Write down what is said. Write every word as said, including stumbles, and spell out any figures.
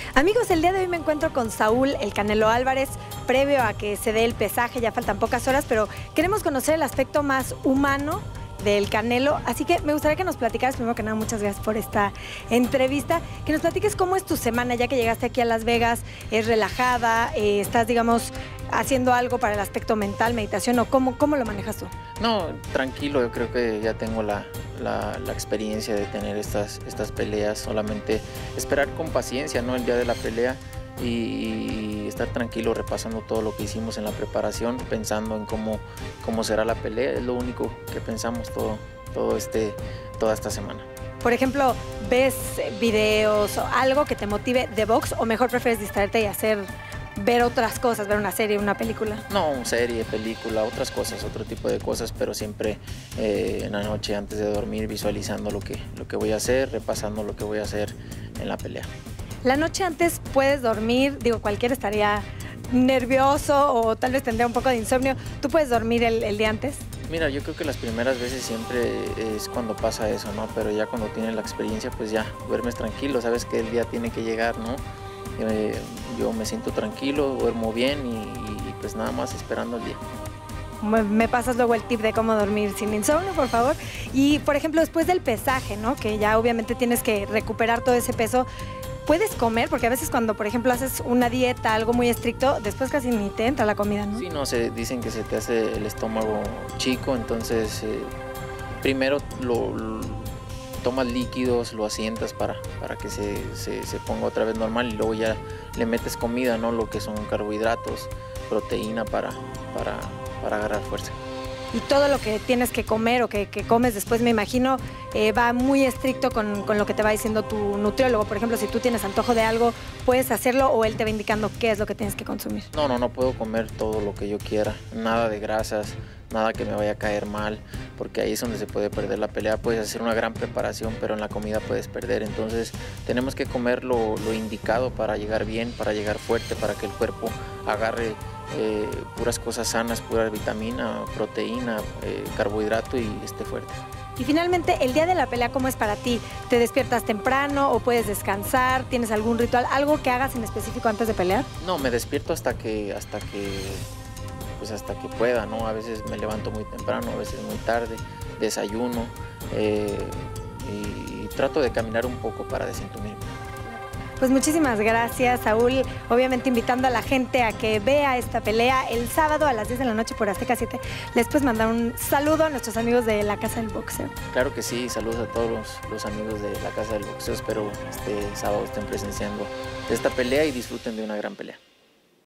Amigos, el día de hoy me encuentro con Saúl El Canelo Álvarez, previo a que se dé el pesaje, ya faltan pocas horas, pero queremos conocer el aspecto más humano del Canelo, así que me gustaría que nos platicaras, primero que nada, muchas gracias por esta entrevista, que nos platiques cómo es tu semana, ya que llegaste aquí a Las Vegas, es relajada, eh, estás, digamos, haciendo algo para el aspecto mental, meditación, o cómo, cómo lo manejas tú. No, tranquilo, yo creo que ya tengo la, la, la experiencia de tener estas, estas peleas, solamente esperar con paciencia, ¿no?, el día de la pelea y, y estar tranquilo repasando todo lo que hicimos en la preparación, pensando en cómo, cómo será la pelea, es lo único que pensamos todo, todo este, toda esta semana. Por ejemplo, ¿ves videos o algo que te motive de box o mejor prefieres distraerte y hacer, ver otras cosas, ver una serie, una película? No, serie, película, otras cosas, otro tipo de cosas, pero siempre eh, en la noche antes de dormir visualizando lo que, lo que voy a hacer, repasando lo que voy a hacer en la pelea. La noche antes puedes dormir, digo, cualquiera estaría nervioso o tal vez tendría un poco de insomnio. ¿Tú puedes dormir el, el día antes? Mira, yo creo que las primeras veces siempre es cuando pasa eso, ¿no? Pero ya cuando tienes la experiencia, pues ya duermes tranquilo, sabes que el día tiene que llegar, ¿no? Eh, yo me siento tranquilo, duermo bien y, y pues nada más esperando el día. Me pasas luego el tip de cómo dormir sin insomnio, por favor. Y, por ejemplo, después del pesaje, ¿no?, que ya obviamente tienes que recuperar todo ese peso, ¿puedes comer? Porque a veces cuando, por ejemplo, haces una dieta, algo muy estricto, después casi ni te entra la comida, ¿no? Sí, no, se dicen que se te hace el estómago chico, entonces eh, primero lo, lo tomas líquidos, lo asientas para, para que se, se, se ponga otra vez normal y luego ya le metes comida, ¿no?, lo que son carbohidratos, proteína para, para, para agarrar fuerza. Y todo lo que tienes que comer o que, que comes después, me imagino, eh, va muy estricto con, con lo que te va diciendo tu nutriólogo. Por ejemplo, si tú tienes antojo de algo, ¿puedes hacerlo o él te va indicando qué es lo que tienes que consumir? No, no, no puedo comer todo lo que yo quiera, nada de grasas, nada que me vaya a caer mal, porque ahí es donde se puede perder la pelea. Puedes hacer una gran preparación, pero en la comida puedes perder. Entonces tenemos que comer lo, lo indicado para llegar bien, para llegar fuerte, para que el cuerpo agarre Eh, puras cosas sanas, pura vitamina, proteína, eh, carbohidrato y esté fuerte. Y finalmente, el día de la pelea, ¿cómo es para ti? ¿Te despiertas temprano o puedes descansar? ¿Tienes algún ritual, algo que hagas en específico antes de pelear? No, me despierto hasta que, hasta que, pues hasta que pueda, ¿no? A veces me levanto muy temprano, a veces muy tarde, desayuno eh, y, y trato de caminar un poco para desentumirme. Pues muchísimas gracias, Saúl. Obviamente invitando a la gente a que vea esta pelea el sábado a las diez de la noche por Azteca siete. ¿Les puedes mandar un saludo a nuestros amigos de la Casa del Boxeo? Claro que sí, saludos a todos los, los amigos de la Casa del Boxeo. Espero este sábado estén presenciando esta pelea y disfruten de una gran pelea.